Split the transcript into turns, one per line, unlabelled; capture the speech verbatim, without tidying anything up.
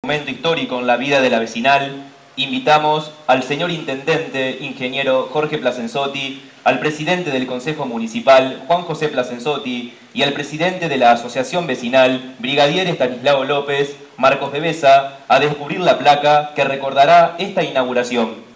momento histórico en la vida de la vecinal, invitamos al señor Intendente, ingeniero Jorge Plasenzotti, al presidente del Consejo Municipal, Juan José Plasenzotti, y al presidente de la Asociación Vecinal, Brigadier Estanislao López, Marcos de Besa, a descubrir la placa que recordará esta inauguración.